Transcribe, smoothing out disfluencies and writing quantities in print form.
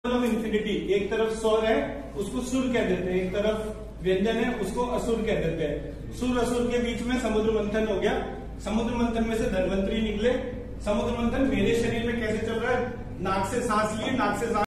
Of infinity, एक तरफ स्वर है उसको सुर कह देते हैं, एक तरफ व्यंजन है उसको असुर कह देते हैं। सुर असुर के बीच में समुद्र मंथन हो गया। समुद्र मंथन में से धन्वंतरी निकले। समुद्र मंथन मेरे शरीर में कैसे चल रहा है? नाक से सांस लिए, नाक से सांस